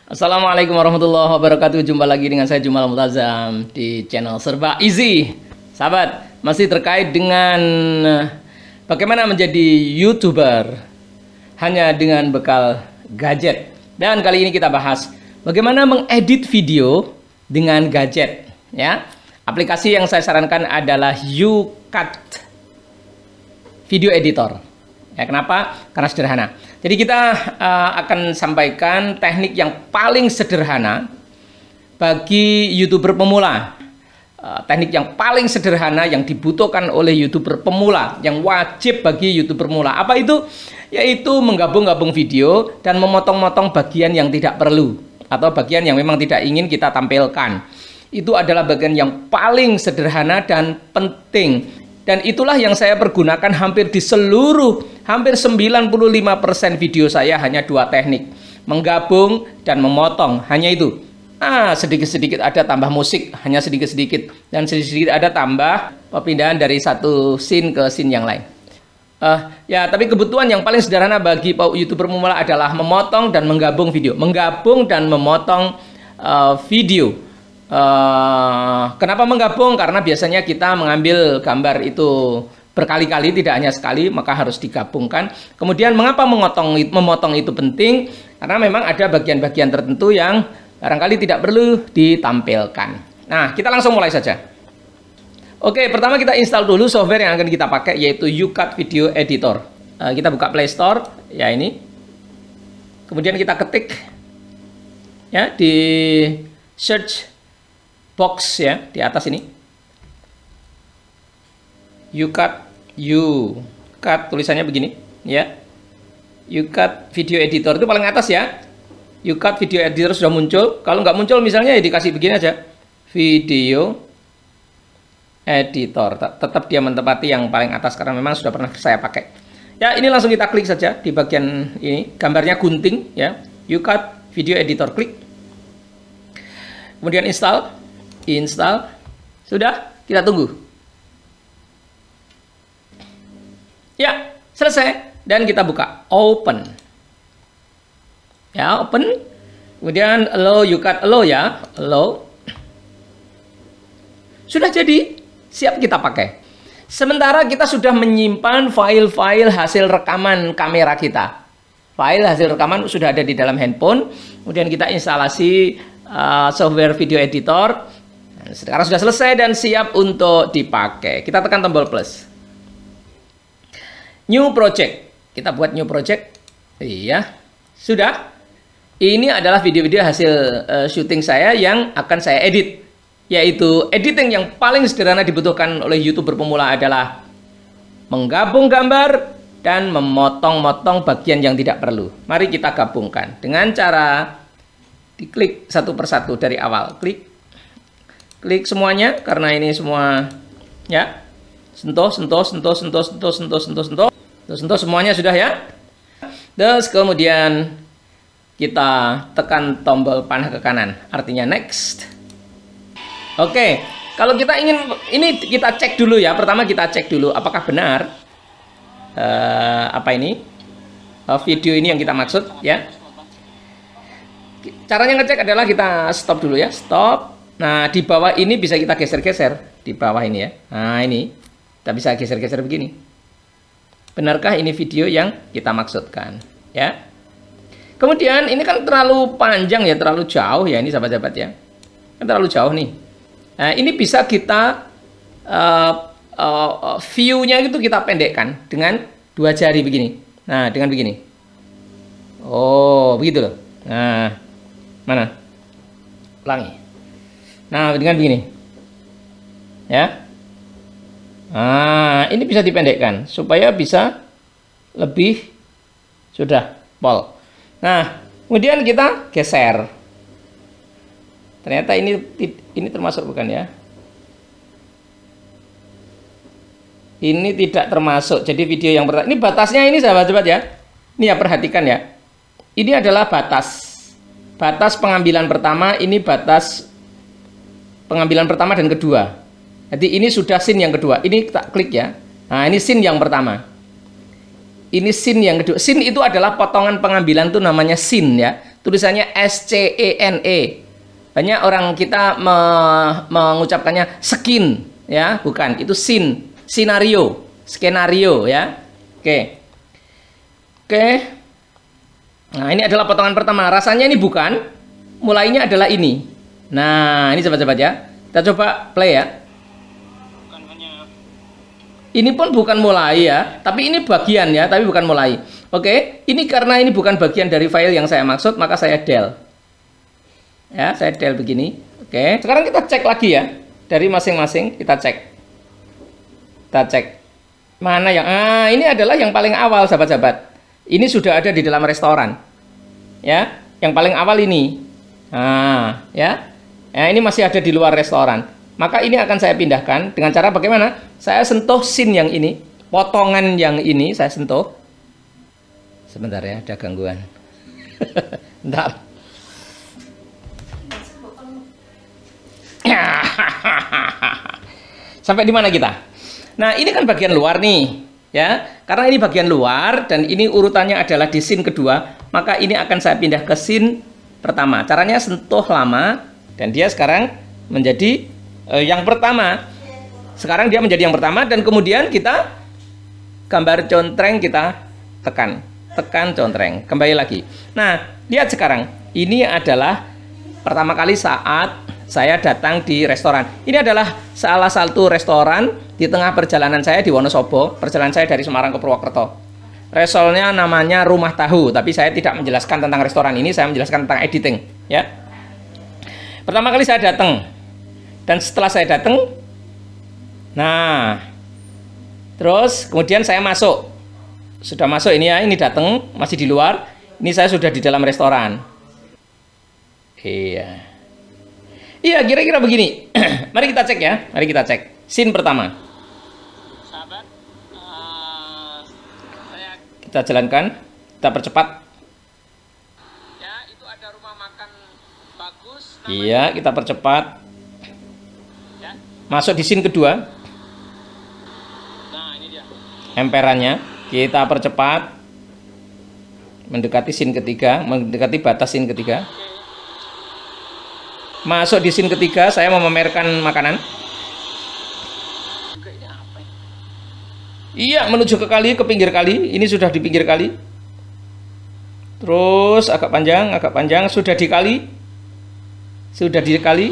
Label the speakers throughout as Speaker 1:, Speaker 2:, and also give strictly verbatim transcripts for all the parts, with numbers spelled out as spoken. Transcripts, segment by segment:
Speaker 1: Assalamualaikum warahmatullahi wabarakatuh. Jumpa lagi dengan saya Jumal Multazam di channel Serba Easy. Sahabat, masih terkait dengan bagaimana menjadi YouTuber hanya dengan bekal gadget. Dan kali ini kita bahas bagaimana mengedit video dengan gadget, ya. Aplikasi yang saya sarankan adalah YouCut Video Editor. Ya, kenapa? Karena sederhana. Jadi kita uh, akan sampaikan teknik yang paling sederhana bagi YouTuber pemula. Uh, teknik yang paling sederhana yang dibutuhkan oleh YouTuber pemula, yang wajib bagi YouTuber pemula. Apa itu? Yaitu menggabung-gabung video dan memotong-motong bagian yang tidak perlu atau bagian yang memang tidak ingin kita tampilkan. Itu adalah bagian yang paling sederhana dan penting. Dan itulah yang saya pergunakan hampir di seluruh, hampir sembilan puluh lima persen video saya hanya dua teknik. Menggabung dan memotong, hanya itu. Ah, sedikit-sedikit ada tambah musik, hanya sedikit-sedikit. Dan sedikit-sedikit ada tambah perpindahan dari satu scene ke scene yang lain. Uh, ya, tapi kebutuhan yang paling sederhana bagi YouTuber pemula adalah memotong dan menggabung video. Menggabung dan memotong uh, video. Uh, kenapa menggabung? Karena biasanya kita mengambil gambar itu berkali-kali, tidak hanya sekali, maka harus digabungkan. Kemudian mengapa memotong, memotong itu penting? Karena memang ada bagian-bagian tertentu yang barangkali tidak perlu ditampilkan. Nah, kita langsung mulai saja. Oke, pertama kita install dulu software yang akan kita pakai, yaitu YouCut Video Editor. Uh, kita buka Play Store, ya ini. Kemudian kita ketik ya di search box ya di atas ini, YouCut, YouCut tulisannya begini ya, YouCut Video Editor itu paling atas ya. YouCut Video Editor sudah muncul. Kalau nggak muncul misalnya ya dikasih begini aja, Video Editor. Tetap dia menempati yang paling atas karena memang sudah pernah saya pakai. Ya, ini langsung kita klik saja di bagian ini, gambarnya gunting ya, YouCut Video Editor, klik. Kemudian install. Install. Sudah, kita tunggu. Ya, selesai. Dan kita buka. Open. Ya, open. Kemudian allow, YouCut allow ya. Allow. Sudah jadi. Siap kita pakai. Sementara kita sudah menyimpan file-file hasil rekaman kamera kita. File hasil rekaman sudah ada di dalam handphone. Kemudian kita instalasi uh, software video editor. Sekarang sudah selesai dan siap untuk dipakai. Kita tekan tombol plus. New project. Kita buat new project. Iya. Sudah. Ini adalah video-video hasil uh, syuting saya yang akan saya edit. Yaitu editing yang paling sederhana dibutuhkan oleh YouTuber pemula adalah menggabung gambar dan memotong-motong bagian yang tidak perlu. Mari kita gabungkan dengan cara diklik satu persatu dari awal. Klik. Klik semuanya karena ini semua ya. Sentuh, sentuh, sentuh, sentuh, sentuh, sentuh, sentuh, sentuh. Sentuh, sentuh semuanya sudah ya. Terus kemudian kita tekan tombol panah ke kanan, artinya next. Oke, kalau kita ingin ini kita cek dulu ya. Pertama kita cek dulu apakah benar uh, apa ini uh, video ini yang kita maksud ya. Caranya ngecek adalah kita stop dulu ya, stop. Nah, di bawah ini bisa kita geser-geser. Di bawah ini ya. Nah, ini. Kita bisa geser-geser begini. Benarkah ini video yang kita maksudkan? Ya. Kemudian, ini kan terlalu panjang ya. Terlalu jauh ya ini sahabat-sahabat ya. Kan terlalu jauh nih. Nah, ini bisa kita uh, uh, view-nya itu kita pendekkan dengan dua jari begini. Nah, dengan begini. Oh, begitu loh. Nah, mana? Ulangi. Nah, dengan begini. Ya. Nah, ini bisa dipendekkan supaya bisa lebih sudah pol. Nah, kemudian kita geser. Ternyata ini ini termasuk bukan ya? Ini tidak termasuk. Jadi video yang pertama. Ini batasnya ini sahabat-sahabat ya. Ini ya, perhatikan ya. Ini adalah batas. Batas pengambilan pertama, ini batas pengambilan pertama dan kedua. Jadi ini sudah scene yang kedua. Ini kita klik ya. Nah, ini scene yang pertama. Ini scene yang kedua. Scene itu adalah potongan pengambilan, itu namanya scene ya. tulisannya S C E N E. Banyak orang kita me mengucapkannya skin, ya, bukan, itu sin, skenario, skenario, ya. Oke. Oke. Nah, ini adalah potongan pertama. Rasanya ini bukan, mulainya adalah ini. Nah, ini sobat-sobat ya. Kita coba play ya. Ini pun bukan mulai ya, tapi ini bagian ya, tapi bukan mulai. Oke, ini karena ini bukan bagian dari file yang saya maksud, maka saya del. Ya, saya del begini. Oke, sekarang kita cek lagi ya. Dari masing-masing kita cek. Kita cek. Mana yang, ah ini adalah yang paling awal sahabat-sahabat. Ini sudah ada di dalam restoran. Ya, yang paling awal ini. Nah, ya. Nah, ini masih ada di luar restoran. Maka ini akan saya pindahkan dengan cara bagaimana? Saya sentuh scene yang ini, potongan yang ini saya sentuh. Sebentar ya, ada gangguan. Bentar. Sampai di mana kita? Nah, ini kan bagian luar nih, ya. Karena ini bagian luar dan ini urutannya adalah di scene kedua, maka ini akan saya pindah ke scene pertama. Caranya sentuh lama dan dia sekarang menjadi Eh, yang pertama. Sekarang dia menjadi yang pertama dan kemudian kita gambar contreng kita tekan, tekan contreng, kembali lagi. Nah, lihat sekarang, ini adalah pertama kali saat saya datang di restoran. Ini adalah salah satu restoran di tengah perjalanan saya di Wonosobo. Perjalanan saya dari Semarang ke Purwokerto. Restorannya namanya Rumah Tahu, tapi saya tidak menjelaskan tentang restoran ini, saya menjelaskan tentang editing, ya. Pertama kali saya datang. Dan setelah saya datang, nah, terus kemudian saya masuk, sudah masuk ini ya, ini datang, masih di luar, ini saya sudah di dalam restoran. Iya, iya kira-kira begini. Mari kita cek ya, mari kita cek. Scene pertama. Sahabat, uh, saya... kita jalankan, kita percepat. Ya, itu ada rumah makan bagus. Namanya... Iya, kita percepat. Masuk di scene kedua. Nah, ini dia. Emperannya kita percepat. Mendekati scene ketiga, mendekati batas scene ketiga. Masuk di scene ketiga, saya mau memamerkan makanan. Iya, menuju ke kali, ke pinggir kali. Ini sudah di pinggir kali. Terus agak panjang, agak panjang, sudah di kali. Sudah di kali.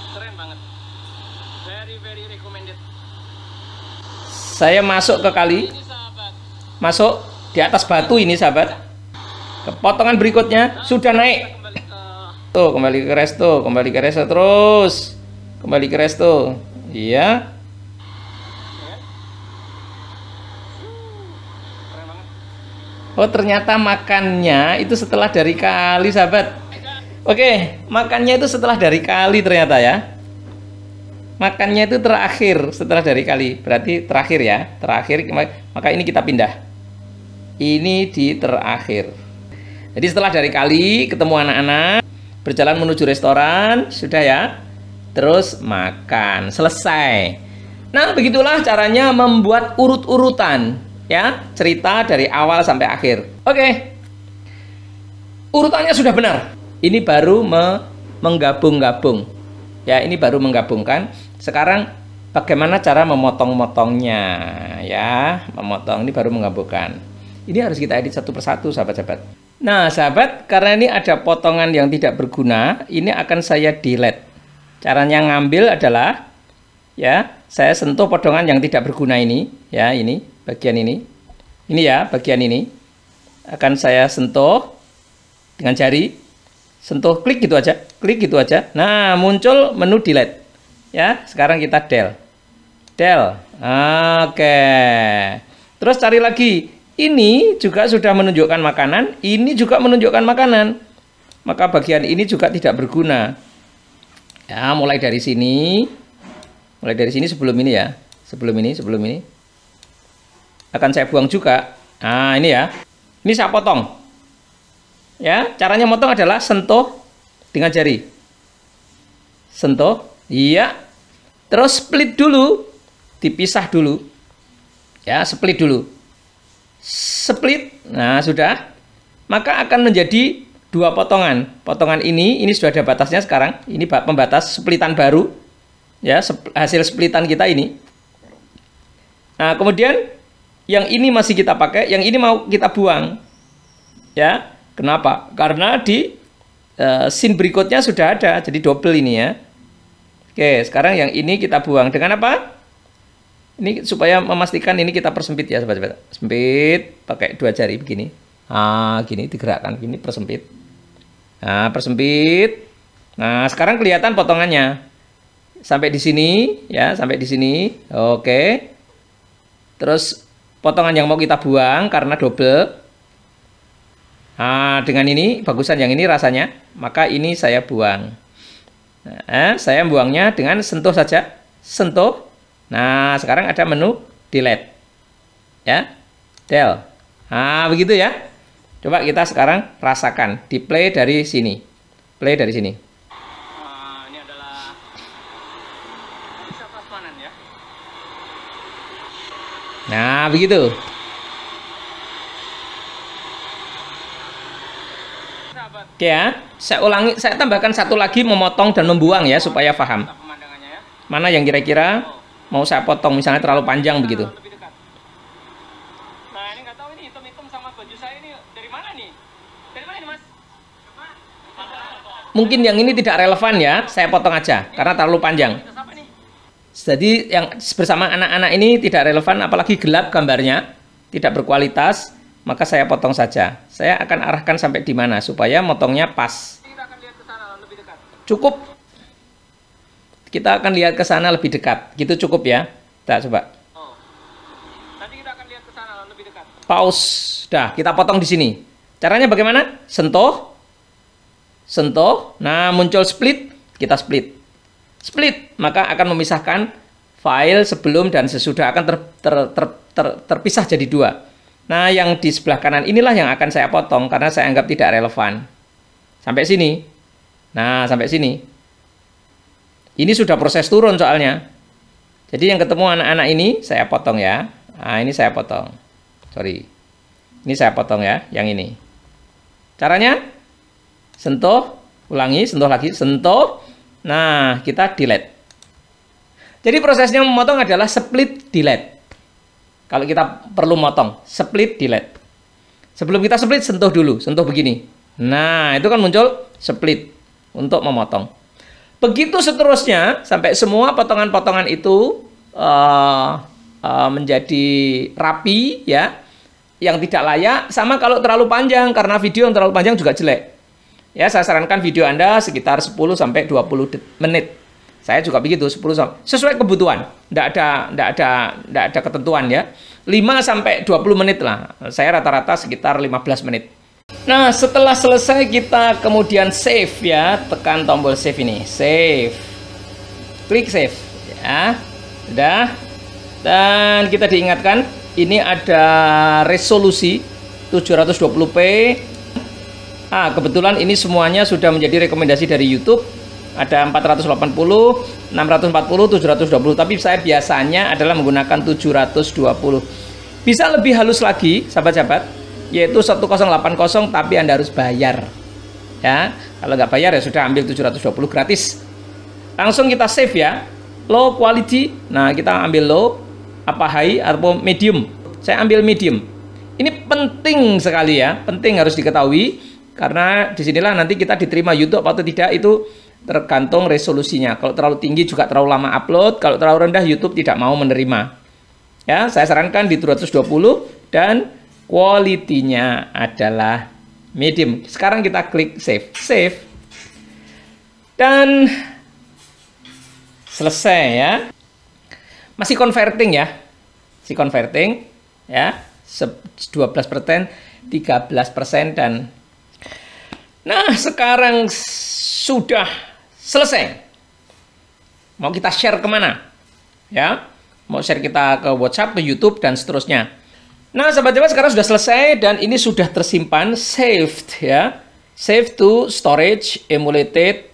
Speaker 1: Saya masuk ke kali, masuk di atas batu ini sahabat. Potongan berikutnya sudah naik. Tuh kembali ke resto, kembali ke resto terus, kembali ke resto. Iya. Oh ternyata makannya itu setelah dari kali sahabat. Oke, makannya itu setelah dari kali ternyata ya. Makannya itu terakhir setelah dari kali, berarti terakhir ya, terakhir. Maka ini kita pindah. Ini di terakhir. Jadi setelah dari kali ketemu anak-anak, berjalan menuju restoran, sudah ya. Terus makan, selesai. Nah, begitulah caranya membuat urut-urutan ya, cerita dari awal sampai akhir. Oke. Urutannya sudah benar. Ini baru me menggabung-gabung. Ya, ini baru menggabungkan. Sekarang bagaimana cara memotong-motongnya ya, memotong ini baru menggabungkan. Ini harus kita edit satu persatu sahabat-sahabat. Nah sahabat, karena ini ada potongan yang tidak berguna, ini akan saya delete. Caranya ngambil adalah ya, saya sentuh potongan yang tidak berguna ini ya, ini bagian ini. Ini ya, bagian ini akan saya sentuh dengan jari. Sentuh, klik gitu aja, klik gitu aja. Nah, muncul menu delete. Ya, sekarang kita del. Del. Oke. Terus cari lagi. Ini juga sudah menunjukkan makanan, ini juga menunjukkan makanan. Maka bagian ini juga tidak berguna. Ya, mulai dari sini. Mulai dari sini sebelum ini ya. Sebelum ini, sebelum ini. Akan saya buang juga. Nah, ini ya. Ini saya potong. Ya, caranya motong adalah sentuh dengan jari. Sentuh, iya. Terus split dulu, dipisah dulu. Ya, split dulu. Split. Nah, sudah. Maka akan menjadi dua potongan. Potongan ini, ini sudah ada batasnya sekarang. Ini pembatas splitan baru. Ya, hasil splitan kita ini. Nah, kemudian yang ini masih kita pakai, yang ini mau kita buang. Ya, kenapa? Karena di uh, scene berikutnya sudah ada, jadi double ini ya. Oke, sekarang yang ini kita buang. Dengan apa? Ini supaya memastikan ini kita persempit ya, sobat-sobat. Sempit, pakai dua jari begini. Ah, gini digerakkan, gini persempit. Nah, persempit. Nah, sekarang kelihatan potongannya. Sampai di sini, ya, sampai di sini. Oke. Terus potongan yang mau kita buang karena double. Nah, dengan ini bagusan yang ini rasanya, maka ini saya buang. Nah, saya buangnya dengan sentuh saja, sentuh. Nah, sekarang ada menu delete. Ya. Del. Nah, begitu ya. Coba kita sekarang rasakan di play dari sini. Play dari sini.
Speaker 2: Uh, ini adalah bisa prasmanan ya.
Speaker 1: Nah, begitu. Oke ya, saya ulangi, saya tambahkan satu lagi memotong dan membuang ya supaya paham. Mana yang kira-kira mau saya potong, misalnya terlalu panjang begitu.
Speaker 2: Nah, ini nggak tahu ini hitam-hitam sama baju saya ini dari mana nih? Dari mana nih, Mas?
Speaker 1: Mungkin yang ini tidak relevan ya, saya potong aja karena terlalu panjang. Jadi yang bersama anak-anak ini tidak relevan, apalagi gelap gambarnya, tidak berkualitas. Maka saya potong saja. Saya akan arahkan sampai di mana supaya motongnya pas.
Speaker 2: Kita akan lihat ke sana lebih dekat.
Speaker 1: Cukup. Kita akan lihat ke sana lebih dekat. Gitu cukup ya. Kita coba.
Speaker 2: Oh. Nanti kita akan lihat ke sana lebih dekat.
Speaker 1: Pause. Dah, kita potong di sini. Caranya bagaimana? Sentuh. Sentuh. Nah, muncul split, kita split. Split, maka akan memisahkan file sebelum dan sesudah, akan ter, ter, ter, ter, terpisah jadi dua. Nah, yang di sebelah kanan inilah yang akan saya potong karena saya anggap tidak relevan. Sampai sini. Nah, sampai sini. Ini sudah proses turun soalnya. Jadi yang ketemu anak-anak ini saya potong ya. Nah, ini saya potong. Sorry. Ini saya potong ya, yang ini. Caranya sentuh, ulangi, sentuh lagi, sentuh. Nah, kita delete. Jadi prosesnya memotong adalah split delete. Kalau kita perlu motong, split delete. Sebelum kita split, sentuh dulu, sentuh begini. Nah, itu kan muncul split untuk memotong. Begitu seterusnya sampai semua potongan-potongan itu uh, uh, menjadi rapi ya, yang tidak layak. Sama kalau terlalu panjang, karena video yang terlalu panjang juga jelek. Ya, saya sarankan video Anda sekitar sepuluh sampai dua puluh menit. Saya juga begitu, sepuluh sampai sesuai kebutuhan. Tidak ada enggak ada enggak ada ketentuan ya. lima sampai dua puluh menit lah. Saya rata-rata sekitar lima belas menit. Nah, setelah selesai kita kemudian save ya, tekan tombol save ini. Save. Klik save ya. Sudah. Dan kita diingatkan ini ada resolusi tujuh ratus dua puluh p. Ah, kebetulan ini semuanya sudah menjadi rekomendasi dari YouTube. Ada empat ratus delapan puluh, enam ratus empat puluh, tujuh ratus dua puluh, tapi saya biasanya adalah menggunakan tujuh ratus dua puluh. Bisa lebih halus lagi, sahabat-sahabat, yaitu seribu delapan puluh, tapi Anda harus bayar. Ya, kalau nggak bayar ya sudah, ambil tujuh ratus dua puluh gratis. Langsung kita save ya. Low quality. Nah, kita ambil low, apa high atau medium. Saya ambil medium. Ini penting sekali ya, penting harus diketahui karena disinilah nanti kita diterima YouTube atau tidak itu tergantung resolusinya. Kalau terlalu tinggi juga terlalu lama upload, kalau terlalu rendah YouTube tidak mau menerima. Ya, saya sarankan di tujuh ratus dua puluh dan quality-nya adalah medium. Sekarang kita klik save. Save. Dan selesai ya. Masih converting ya. Masih converting ya. dua belas persen, tiga belas persen dan nah, sekarang sudah selesai. Mau kita share kemana? Ya, mau share kita ke WhatsApp, ke YouTube, dan seterusnya. Nah, sahabat-sahabat, sekarang sudah selesai dan ini sudah tersimpan, saved ya. Save to storage emulated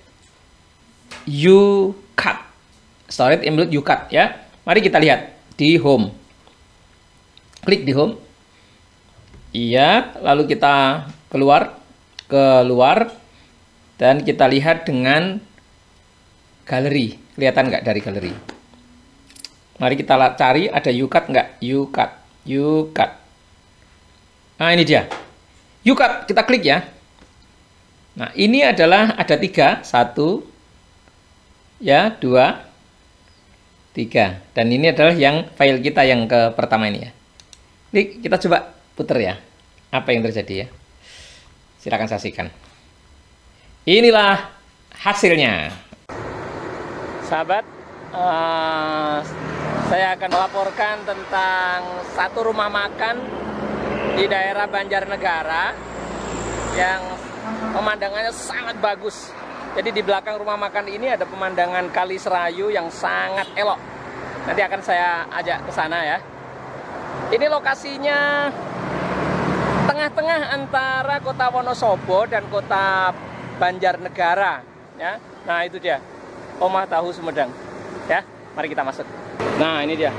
Speaker 1: ucut. Storage emulated ucut ya. Mari kita lihat di home. Klik di home. Iya, lalu kita keluar keluar dan kita lihat dengan galeri. Kelihatan nggak dari galeri? Mari kita cari ada U-cut nggak? U-cut, U-cut. Nah ini dia, U-cut. Kita klik ya. Nah ini adalah ada tiga, satu, ya dua, tiga. Dan ini adalah yang file kita yang ke pertama ini ya. Klik, kita coba puter ya. Apa yang terjadi ya? Silakan saksikan. Inilah hasilnya. Sahabat, uh, saya akan melaporkan tentang satu rumah makan di daerah Banjarnegara yang pemandangannya sangat bagus. Jadi di belakang rumah makan ini ada pemandangan Kali Serayu yang sangat elok. Nanti akan saya ajak ke sana ya. Ini lokasinya tengah-tengah antara kota Wonosobo dan kota Banjarnegara ya. Nah itu dia, Omah Tahu Sumedang ya. Mari kita masuk. Nah ini dia.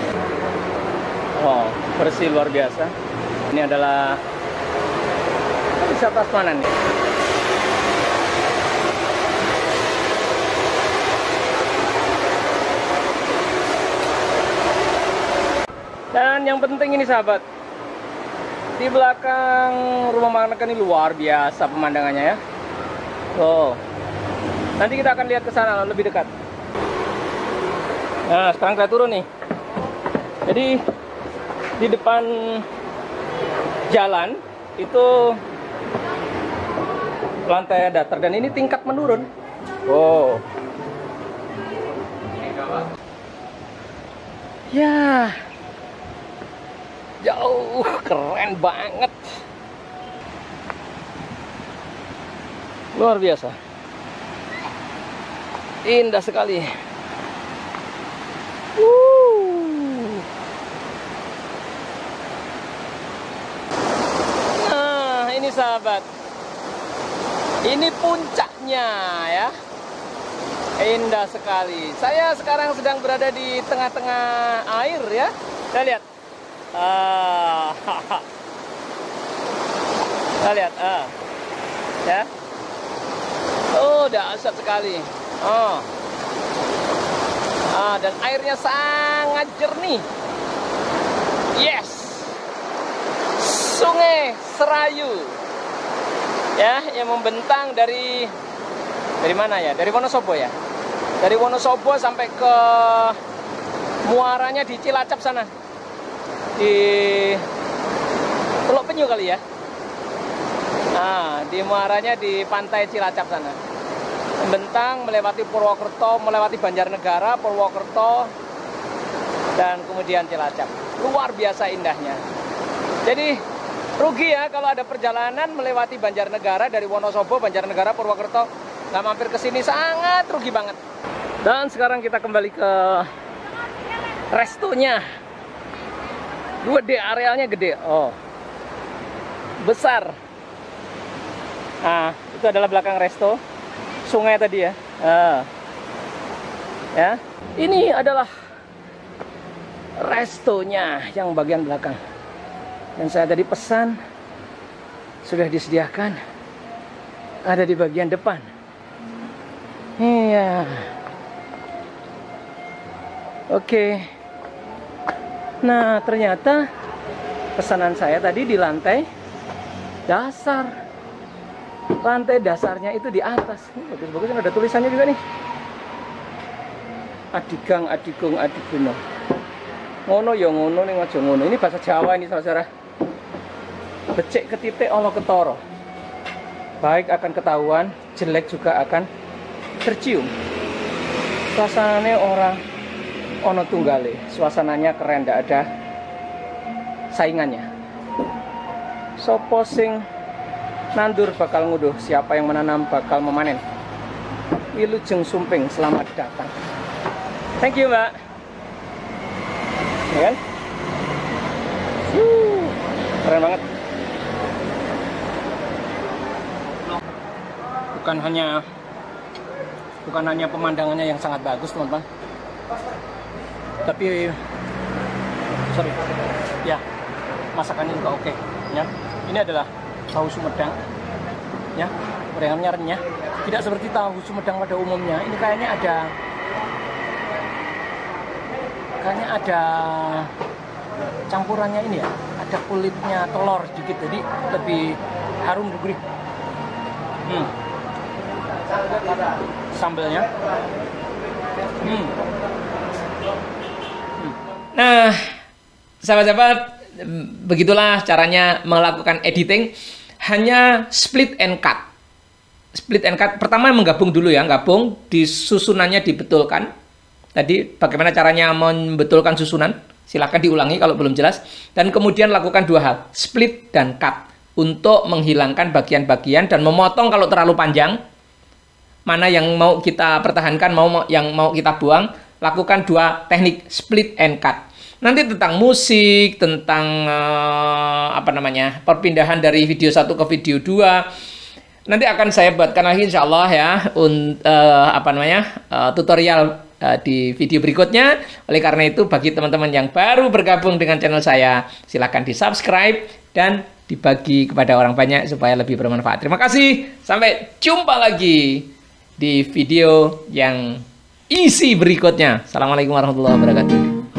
Speaker 1: Oh bersih luar biasa. Ini adalah wisata mana nih? Dan yang penting ini sahabat, di belakang rumah makan ini luar biasa pemandangannya ya. Oh, nanti kita akan lihat ke sana lebih dekat. Nah, sekarang saya turun nih. Jadi di depan jalan itu lantai datar dan ini tingkat menurun. Oh, ya. Jauh, keren banget. Luar biasa. Indah sekali. Uh. Nah, ini sahabat. Ini puncaknya ya. Indah sekali. Saya sekarang sedang berada di tengah-tengah air ya. Kita lihat. Ah, kita lihat, ah, ya, oh, dahsyat sekali, oh, ah, dan airnya sangat jernih, yes, Sungai Serayu, ya, yang membentang dari dari mana ya? Dari Wonosobo ya, dari Wonosobo sampai ke muaranya di Cilacap sana. Di Teluk Penyu kali ya. Nah, di muaranya di pantai Cilacap sana. Membentang melewati Purwokerto, melewati Banjarnegara, Purwokerto, dan kemudian Cilacap. Luar biasa indahnya. Jadi rugi ya kalau ada perjalanan melewati Banjarnegara dari Wonosobo, Banjarnegara, Purwokerto, nggak mampir ke sini, sangat rugi banget. Dan sekarang kita kembali ke restonya. dua D arealnya gede, oh besar. Nah itu adalah belakang resto, sungai tadi ya. Nah, ya ini adalah restonya yang bagian belakang. Dan saya tadi pesan sudah disediakan, ada di bagian depan. Iya, oke. Nah, ternyata pesanan saya tadi di lantai dasar. Lantai dasarnya itu di atas. Bagus-bagus, ada tulisannya juga nih. Adigang, adigung, adiguno. Ngono ya ngono ning aja ngono. Ini bahasa Jawa ini, saudara. Becik ketitik ana ketara. Baik akan ketahuan, jelek juga akan tercium. Suasananya orang ono tunggale, suasananya keren, tidak ada saingannya. Sopo sing nandur bakal nguduh, siapa yang menanam bakal memanen. Wilujeng Sumping, selamat datang. Thank you mbak. Ya kan? Wuh, keren banget. Bukan hanya bukan hanya pemandangannya yang sangat bagus teman-teman, tapi sorry ya, masakannya juga oke ya. Ini adalah tahu Sumedang kulitnya, gorengannya renyah. Tidak seperti tahu Sumedang pada umumnya. Ini kayaknya ada kayaknya ada campurannya ini ya. Ada kulitnya telur sedikit, jadi lebih harum gurih. Hmm. Sambelnya. Hmm. Hmm. Nah, sahabat-sahabat, begitulah caranya melakukan editing. Hanya split and cut. Split and cut. Pertama menggabung dulu ya, gabung, di susunannya dibetulkan. Tadi bagaimana caranya membetulkan susunan? Silakan diulangi kalau belum jelas. Dan kemudian lakukan dua hal, split dan cut, untuk menghilangkan bagian-bagian dan memotong kalau terlalu panjang. Mana yang mau kita pertahankan, mau yang mau kita buang. Lakukan dua teknik split and cut. Nanti tentang musik, tentang uh, apa namanya, perpindahan dari video satu ke video dua. Nanti akan saya buatkan lagi insya Allah ya, un, uh, apa namanya, uh, tutorial uh, di video berikutnya. Oleh karena itu, bagi teman-teman yang baru bergabung dengan channel saya, silakan di subscribe dan dibagi kepada orang banyak supaya lebih bermanfaat. Terima kasih, sampai jumpa lagi di video yang isi berikutnya. Assalamualaikum warahmatullahi wabarakatuh.